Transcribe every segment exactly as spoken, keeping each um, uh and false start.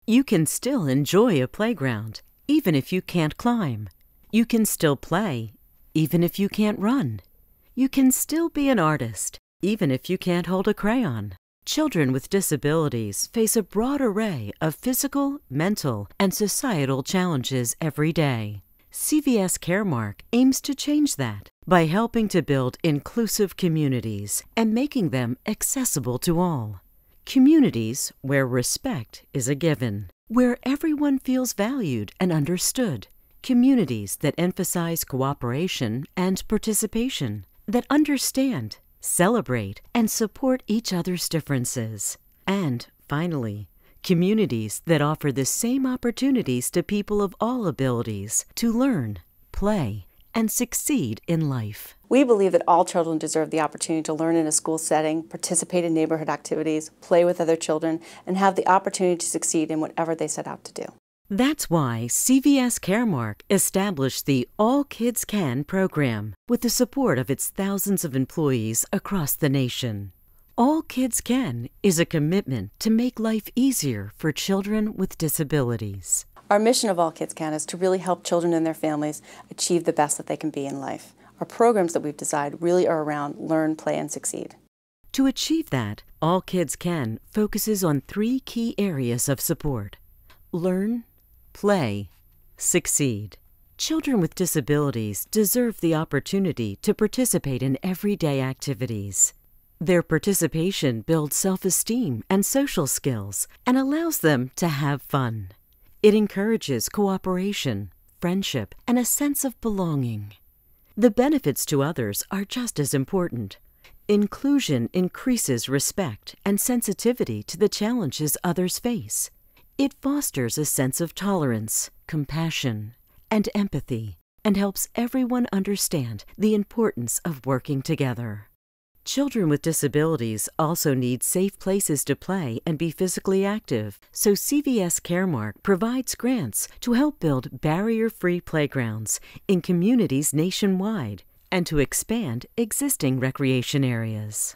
You can still enjoy a playground, even if you can't climb. You can still play, even if you can't run. You can still be an artist, even if you can't hold a crayon. Children with disabilities face a broad array of physical, mental, and societal challenges every day. C V S Caremark aims to change that by helping to build inclusive communities and making them accessible to all. Communities where respect is a given, where everyone feels valued and understood. Communities that emphasize cooperation and participation, that understand, celebrate, and support each other's differences. And, finally, communities that offer the same opportunities to people of all abilities to learn, play, and succeed in life. We believe that all children deserve the opportunity to learn in a school setting, participate in neighborhood activities, play with other children, and have the opportunity to succeed in whatever they set out to do. That's why C V S Caremark established the All Kids Can program with the support of its thousands of employees across the nation. All Kids Can is a commitment to make life easier for children with disabilities. Our mission of All Kids Can is to really help children and their families achieve the best that they can be in life. Our programs that we've designed really are around learn, play, and succeed. To achieve that, All Kids Can focuses on three key areas of support: learn, play, succeed. Children with disabilities deserve the opportunity to participate in everyday activities. Their participation builds self-esteem and social skills and allows them to have fun. It encourages cooperation, friendship, and a sense of belonging. The benefits to others are just as important. Inclusion increases respect and sensitivity to the challenges others face. It fosters a sense of tolerance, compassion, and empathy, and helps everyone understand the importance of working together. Children with disabilities also need safe places to play and be physically active, so C V S Caremark provides grants to help build barrier-free playgrounds in communities nationwide and to expand existing recreation areas.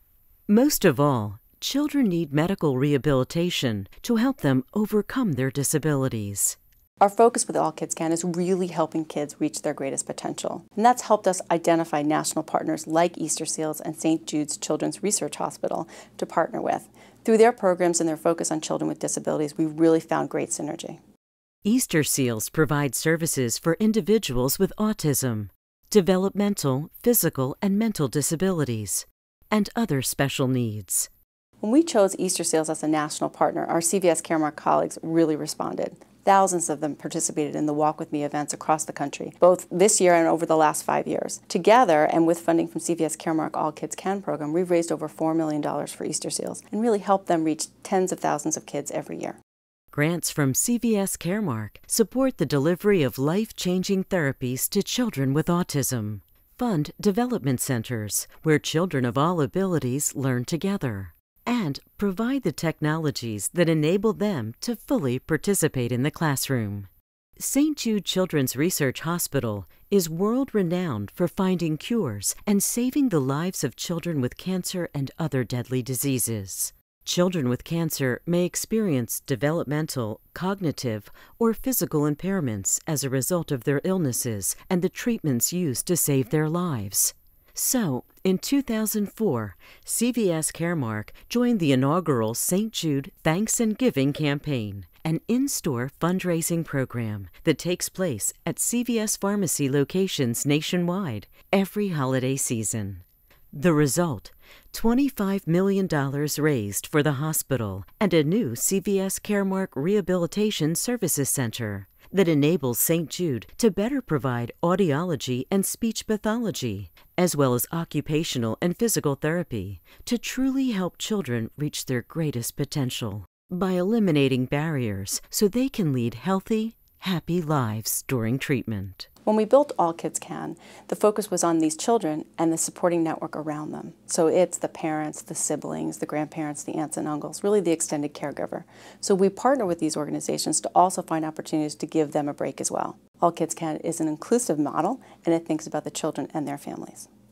Most of all, children need medical rehabilitation to help them overcome their disabilities. Our focus with All Kids Can is really helping kids reach their greatest potential. And that's helped us identify national partners like Easter Seals and Saint Jude's Children's Research Hospital to partner with. Through their programs and their focus on children with disabilities, we've really found great synergy. Easter Seals provides services for individuals with autism, developmental, physical, and mental disabilities, and other special needs. When we chose Easter Seals as a national partner, our C V S Caremark colleagues really responded. Thousands of them participated in the Walk With Me events across the country, both this year and over the last five years. Together, and with funding from C V S Caremark All Kids Can program, we've raised over four million dollars for Easter Seals and really helped them reach tens of thousands of kids every year. Grants from C V S Caremark support the delivery of life-changing therapies to children with autism, fund development centers where children of all abilities learn together, and provide the technologies that enable them to fully participate in the classroom. Saint Jude Children's Research Hospital is world-renowned for finding cures and saving the lives of children with cancer and other deadly diseases. Children with cancer may experience developmental, cognitive, or physical impairments as a result of their illnesses and the treatments used to save their lives. So, in two thousand four, C V S Caremark joined the inaugural Saint Jude Thanks and Giving campaign, an in-store fundraising program that takes place at C V S pharmacy locations nationwide every holiday season. The result, twenty-five million dollars raised for the hospital and a new C V S Caremark Rehabilitation Services Center that enables Saint Jude to better provide audiology and speech pathology, as well as occupational and physical therapy, to truly help children reach their greatest potential by eliminating barriers so they can lead healthy, happy lives during treatment. When we built All Kids Can, the focus was on these children and the supporting network around them. So it's the parents, the siblings, the grandparents, the aunts and uncles, really the extended caregiver. So we partner with these organizations to also find opportunities to give them a break as well. All Kids Can is an inclusive model, and it thinks about the children and their families. And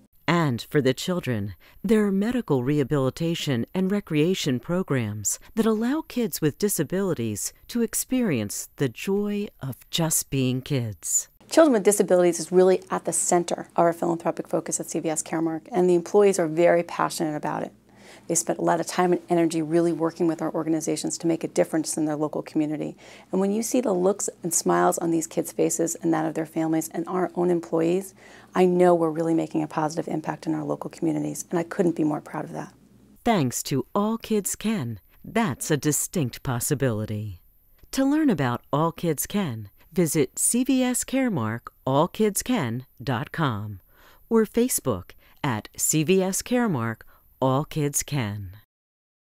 And for the children, there are medical rehabilitation and recreation programs that allow kids with disabilities to experience the joy of just being kids. Children with disabilities is really at the center of our philanthropic focus at C V S Caremark, and the employees are very passionate about it. They spent a lot of time and energy really working with our organizations to make a difference in their local community. And when you see the looks and smiles on these kids' faces and that of their families and our own employees, I know we're really making a positive impact in our local communities, and I couldn't be more proud of that. Thanks to All Kids Can, that's a distinct possibility. To learn about All Kids Can, visit c v s caremark all kids can dot com or Facebook at C V S Caremark All Kids Can.